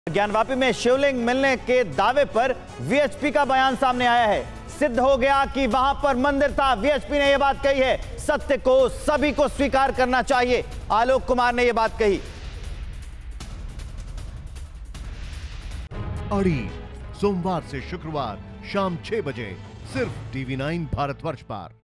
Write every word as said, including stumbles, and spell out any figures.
ज्ञानवापी में शिवलिंग मिलने के दावे पर वीएचपी का बयान सामने आया है। सिद्ध हो गया कि वहां पर मंदिर था। वीएचपी ने यह बात कही है। सत्य को सभी को स्वीकार करना चाहिए, आलोक कुमार ने यह बात कही। अड़ी सोमवार से शुक्रवार शाम छह बजे सिर्फ टीवी नाइन भारतवर्ष पर।